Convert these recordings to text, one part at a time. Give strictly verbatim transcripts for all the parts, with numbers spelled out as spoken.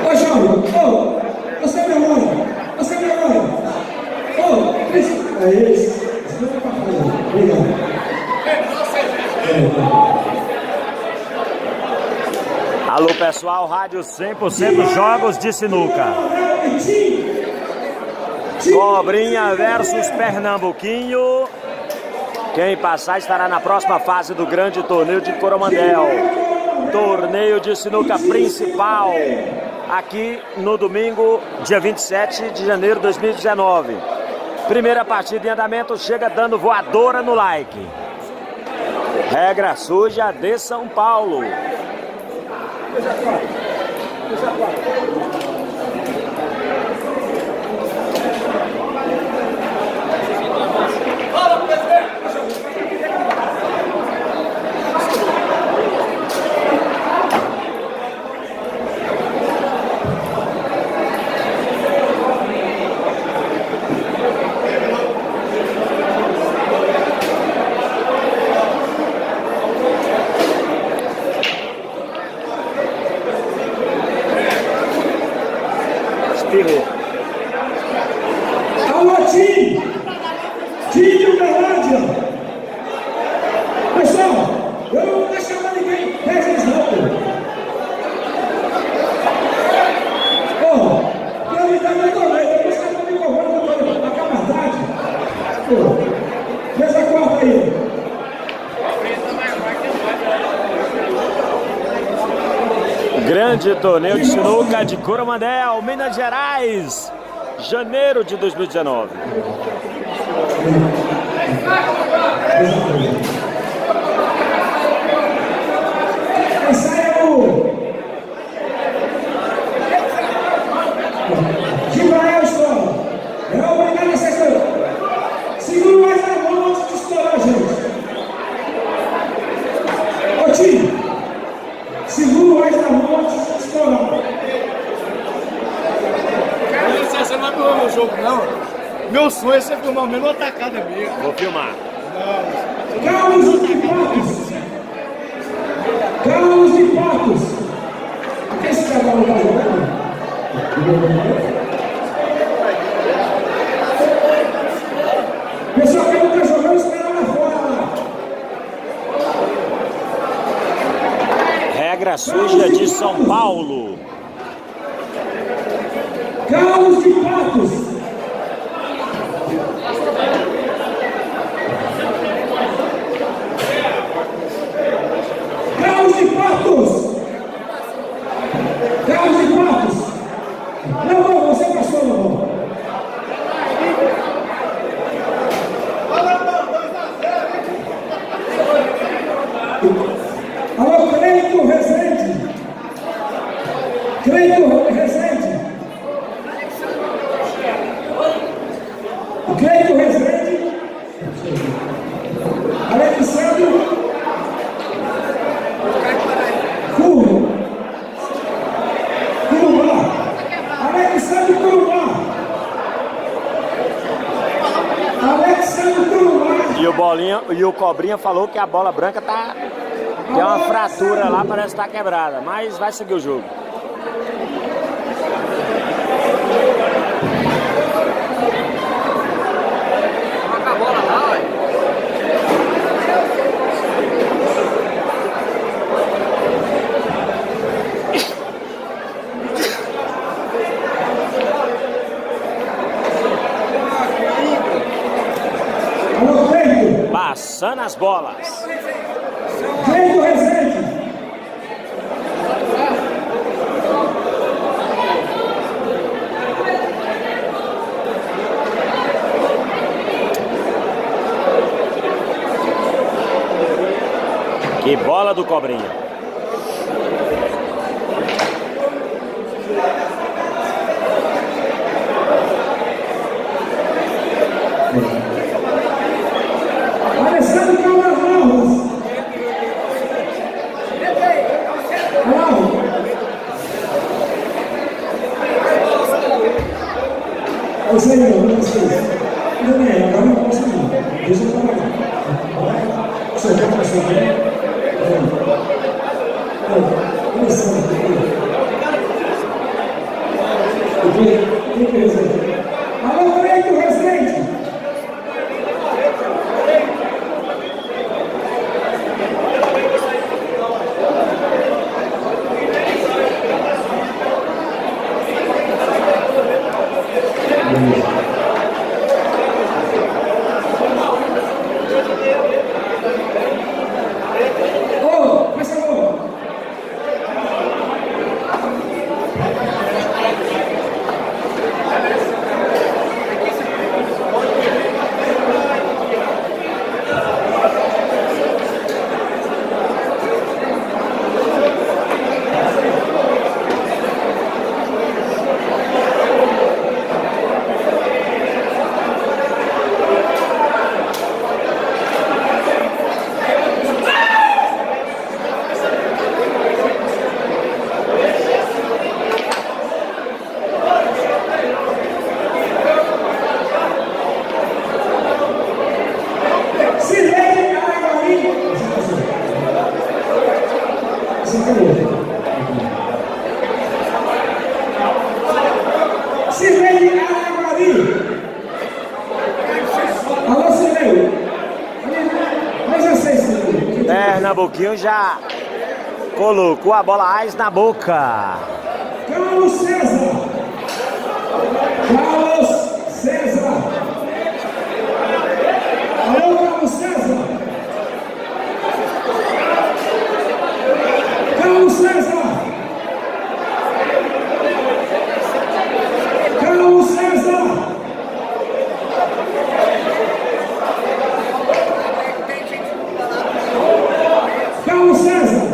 Ô, João, ô, você é meu homem, você é meu homem. Ô, isso, é isso. Isso não é pra fazer. Obrigado. Alô, pessoal, rádio cem por cento jogos de sinuca. Cobrinha versus Pernambuquinho. Quem passar estará na próxima fase do grande torneio de Coromandel. Torneio de sinuca principal. Aqui no domingo, dia vinte e sete de janeiro de dois mil e dezenove. Primeira partida em andamento, chega dando voadora no like. Regra suja de São Paulo. Alô, Tim! Tim de Uberlândia! Pessoal, eu não vou deixar pra ninguém dez rápido. Pô, prioridade é torneio, depois que eu tô me cobrando a capacidade. Pô, fez a quarta aí. Grande torneio de sinuca de Coromandel, Minas Gerais, janeiro de dois mil e dezenove. Esse é o Gibrael História. É obrigado a ser. Segura mais a mão antes de estourar, gente. Ô, Tim, segura mais a mão antes de estourar. Cara, você não vai filmar meu jogo, não. Meu sonho é você filmar o mesmo atacada mesmo. Vou filmar. Não. Carlos de Patos. Carlos de Patos. O que esse cavalo está jogando? Pessoal que não está jogando, espera lá fora. Regra suja de São Paulo. Carlos de Patos. Carlos de Patos. Carlos de Patos. Não, não, você passou, não. Alô, Cleito Rezende. Cleito Rezende. Cleito Rezende. Alexandre Curro. Curubá. Alexandre Curubá. Alexandre Curubá. E o Bolinha e o Cobrinha falou que a bola branca tá tem uma fratura lá, parece que tá quebrada, mas vai seguir o jogo. Passando as bolas. Cleito Rezende. Que bola do Cobrinha. Alessandro Calvarros. Eu sei, eu não sei. Não é, agora não posso não. Deixa eu trabalhar. Você já passou bem? Começando aqui. Alô, Freito, Resende. Ô, faz favor. Silene Araguari. Alô, Silene. Mas eu sei, Silene. Pernambuquinho já colocou a bola mais na boca. Carlos César. Carlos César. Alô, Carlos César. Carlos César. Carlos César. Carlos César.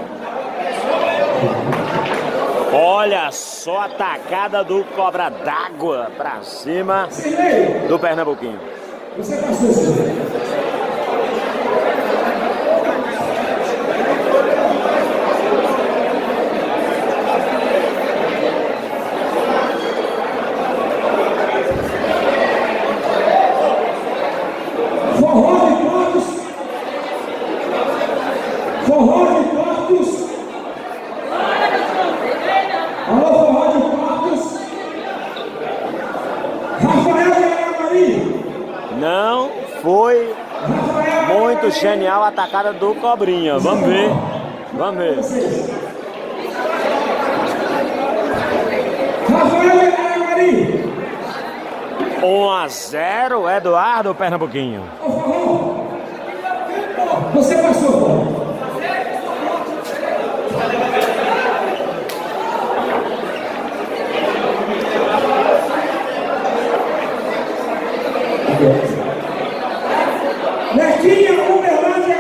Olha só a tacada do Cobra d'Água pra cima Silene. do Pernambuquinho. Você passou, Silene. Forró de Portos. Forró de Portos. Alô, Forró de Portos. Rafael de Araguari. Não foi Rafael muito genial a tacada do Cobrinha. Vamos ver. Vamos ver. Rafael de Araguari. um a zero, Eduardo Pernambuquinho. Ô, Forró. Você passou, Forró. Nequinha, Uberlândia.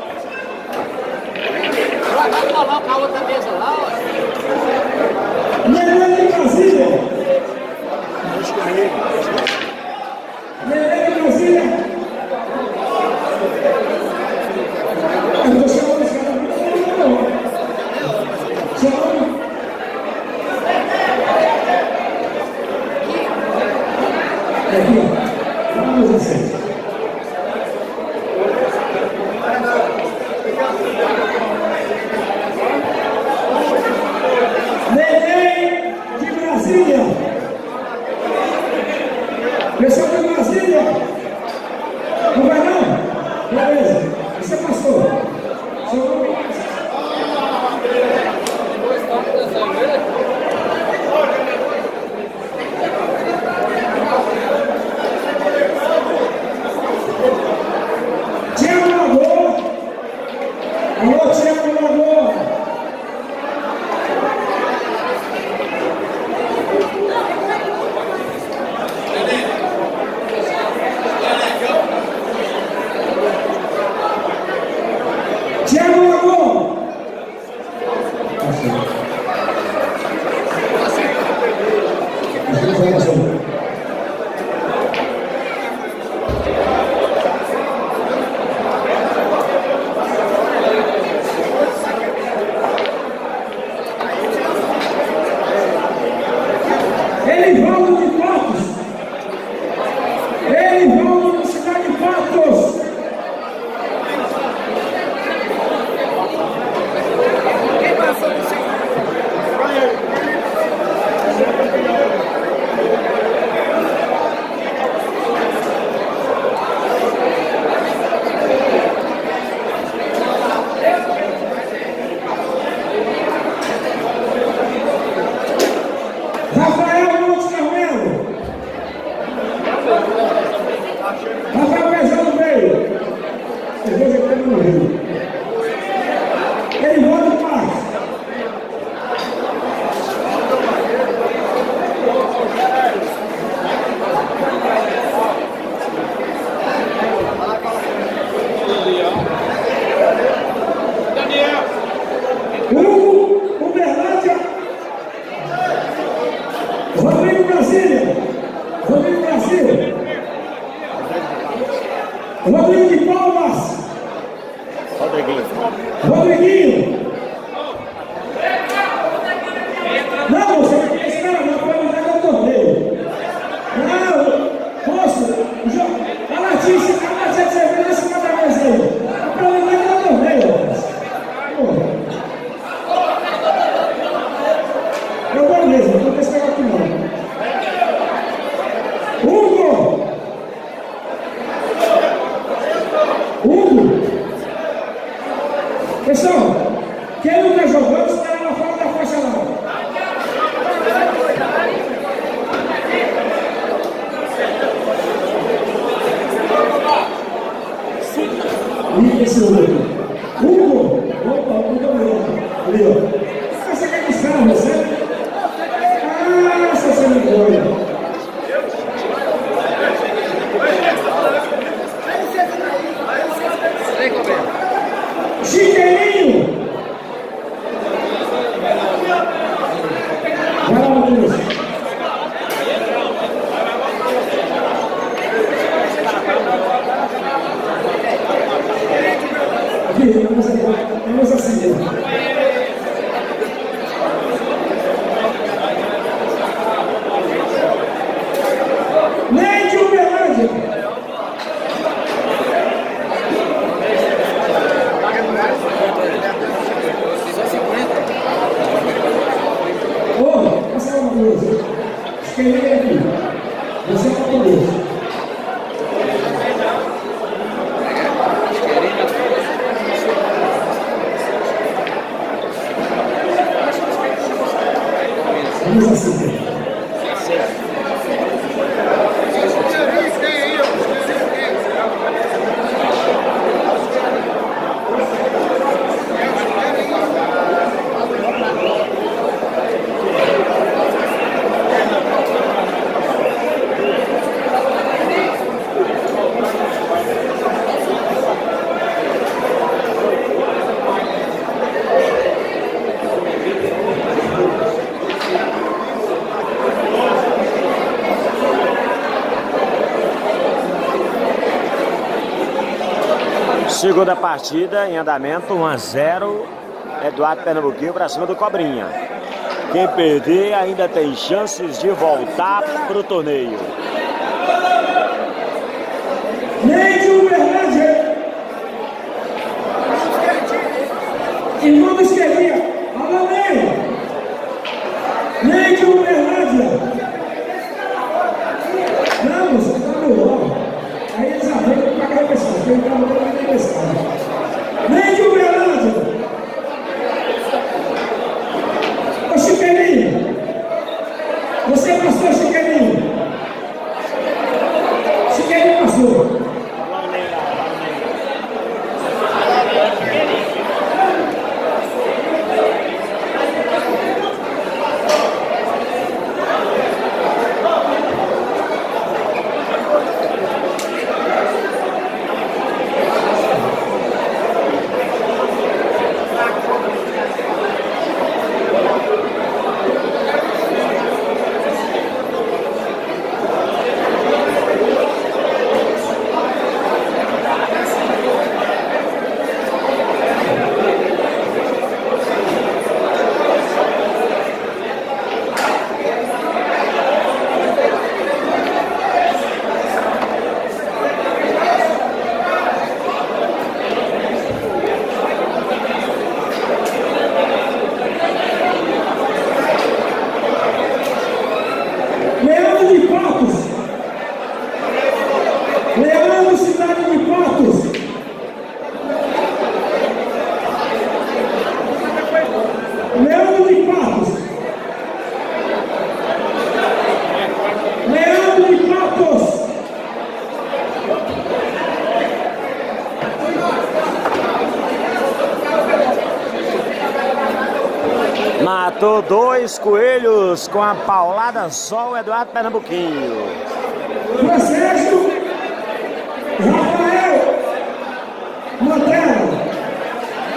Vai colocar a outra mesa lá, ó. Neném de Brasília. Neném de Brasília. Eu tô chamando esse cara. Chamando. Aqui. Vamos assim. Neném de Brasília. Pessoal de Brasília. Não vai não? Beleza. Você passou. Chegou. Tiago Lagoa. Alô, Tiago Lagoa. Tiago Lagoa. Elivaldo de Patos. Elivaldo da cidade de Patos. Quem passou do segundo? Rodrigo Brasília. Rodrigo Brasil. Rodrigo de Palmas. Rodriguinho. Rodriguinho. Não, você esse cara não pode entrar no torneio. Não, moço, a Letícia, a Letícia de cerveja, esse cara mais aí. Não pode entrar no torneio. Eu vou mesmo, não vou ter esse negócio aqui não. Hugo! Hugo! Pessoal, quem não está jogando, está lá fora da faixa lá. E esse outro? Hugo! Opa, muito obrigado. Ali, ó. Você quer buscar, você? Ah, você me engana. Chiqueirinho! Vai lá, Matheus. Aqui, vamos aqui. Vamos assim. Neide Uberlândia! Ô, passa uma coisa. Esquerda aqui. Você é fabuloso. Vamos assim. Segunda partida em andamento, um a zero, Eduardo Pernambuquinho para cima do Cobrinha. Quem perder ainda tem chances de voltar para o torneio. Neide Uberlândia. Irmão do esquerdinha. Alô, Neide. Neide Uberlândia. Não, você está no lado. Aí eles arrancam para pagar a pessoa. Quem está no lado é a pessoa. Neide Uberlândia. Ô, Chiqueirinho. Você passou, Chiqueirinho. Chiqueirinho passou. Matou dois coelhos com a paulada só o Eduardo Pernambuquinho. Francisco, Rafael, Manteiga,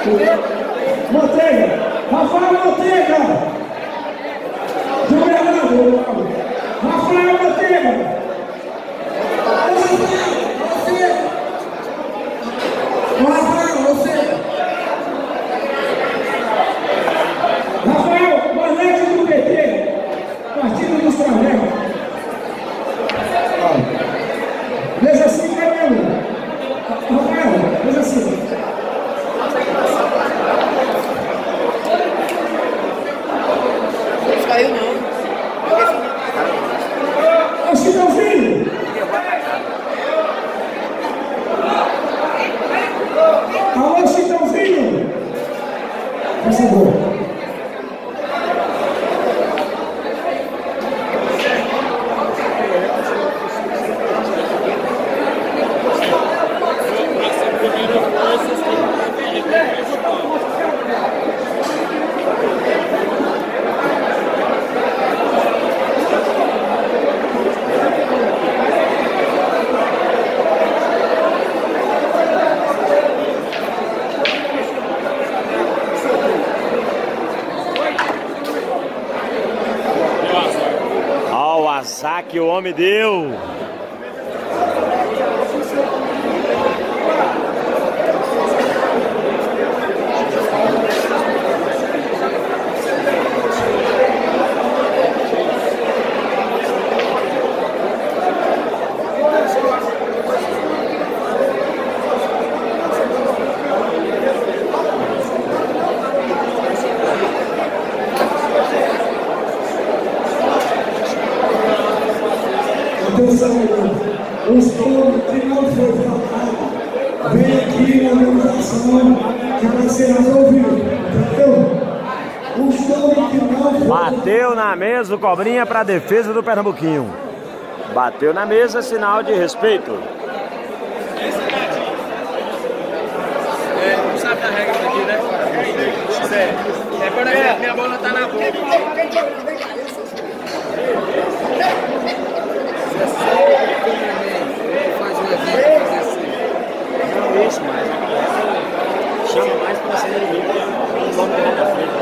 Manteiga, Rafael Manteiga, de Uberlândia. Rafael Manteiga. Rafael, você. Rafael, Manete do P T, Partido dos Travecos. Veja assim, Caramba. Rafael, veja assim. Não caiu não. Ô, Chitãozinho. Alô, Chitãozinho. Por favor. Azar que o homem deu. Os povos que não foi falado, vem aqui na organização que vai ser resolvido, entendeu? Os povos que não foi... Bateu na mesa o Cobrinha para a defesa do Pernambuquinho. Bateu na mesa, sinal de respeito. É, não sabe da regra daqui, né? É, é quando a minha bola tá na boca. Faz um evento, fazer assim. Não, isso mais. Chama mais para ser inimigo. O nome dele na frente.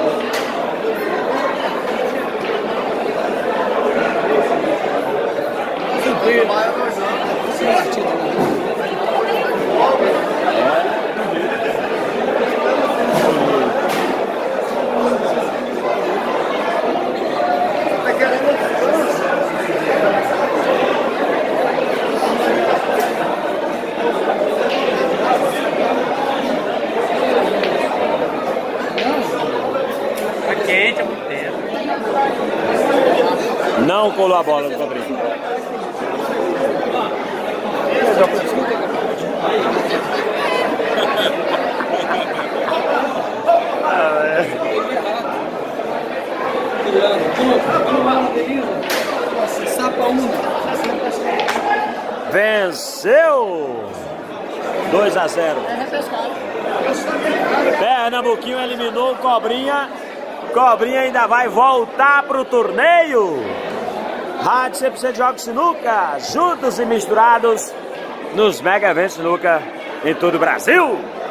Não colou a bola do Cobrinha. Venceu dois a zero. Pernambuquinho eliminou o Cobrinha. Cobrinha ainda vai voltar pro torneio. Rádio cem por cento Jogos Sinuca, juntos e misturados nos mega eventos Sinuca em todo o Brasil.